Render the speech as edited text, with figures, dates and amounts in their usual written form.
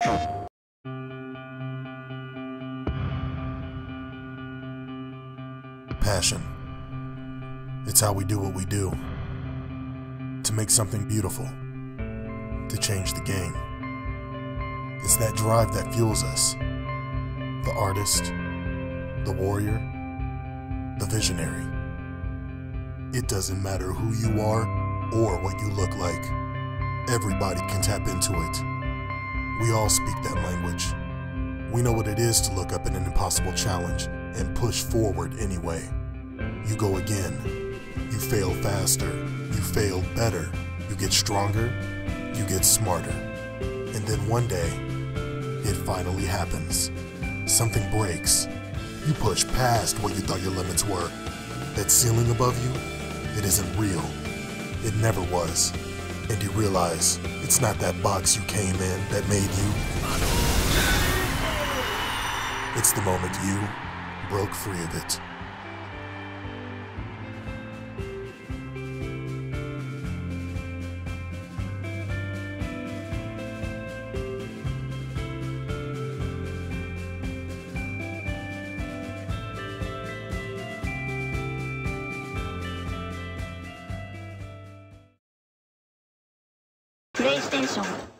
Passion. It's how we do what we do. To make something beautiful. To change the game. It's that drive that fuels us. The artist, the warrior, the visionary. It doesn't matter who you are or what you look like. Everybody can tap into it. We all speak that language. We know what it is to look up at an impossible challenge and push forward anyway. You go again. You fail faster. You fail better. You get stronger. You get smarter. And then one day, it finally happens. Something breaks. You push past what you thought your limits were. That ceiling above you, it isn't real. It never was. And you realize it's not that box you came in that made you. It's the moment you broke free of it. PlayStation